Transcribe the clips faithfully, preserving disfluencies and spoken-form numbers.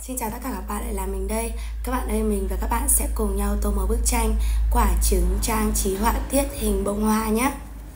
Xin chào tất cả các bạn, lại là mình đây. Các bạn ơi, mình và các bạn sẽ cùng nhau tô màu bức tranh Quả trứng trang trí họa tiết hình bông hoa nhé.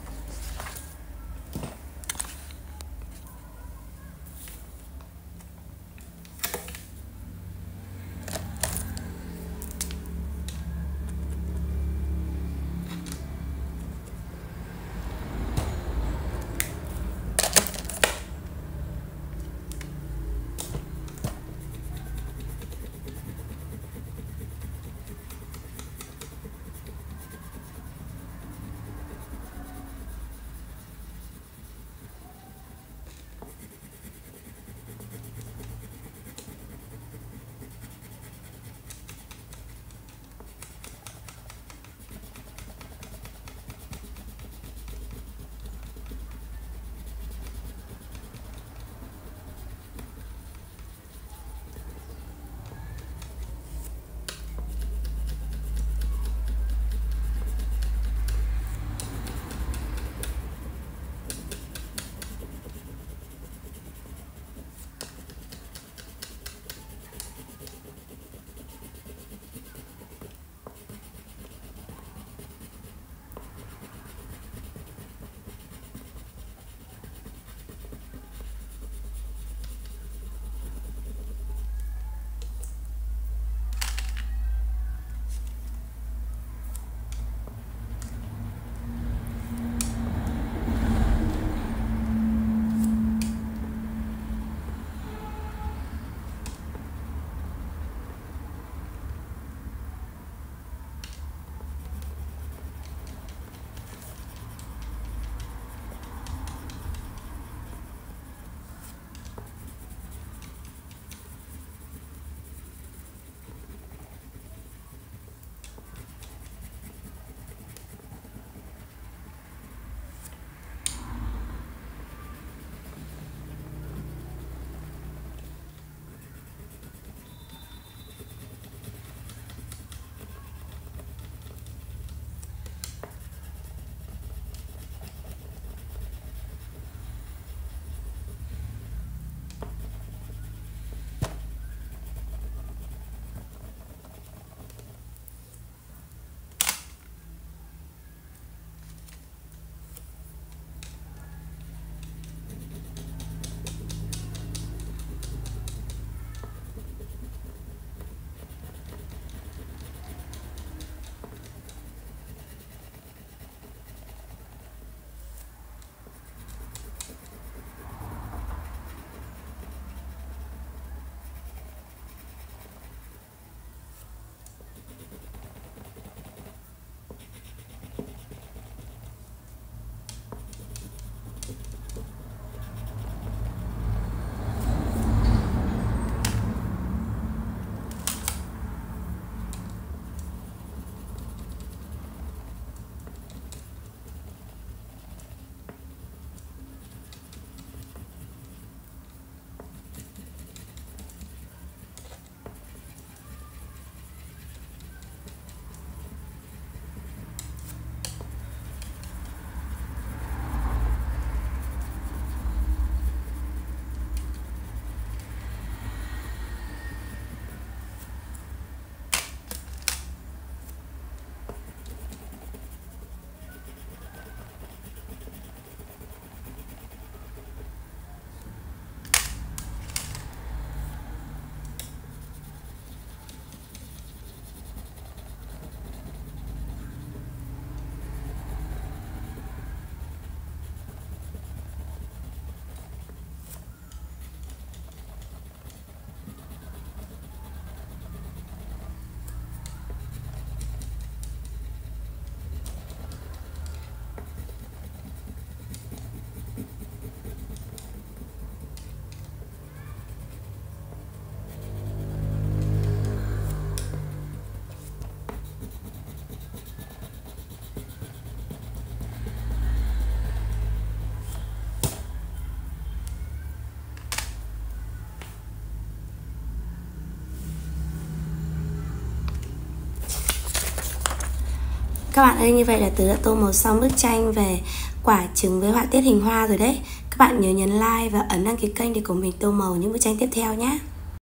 Các bạn ơi, như vậy là Tớ đã tô màu xong bức tranh về quả trứng với họa tiết hình hoa rồi đấy. Các bạn nhớ nhấn like và ấn đăng ký kênh để cùng mình tô màu những bức tranh tiếp theo nhé.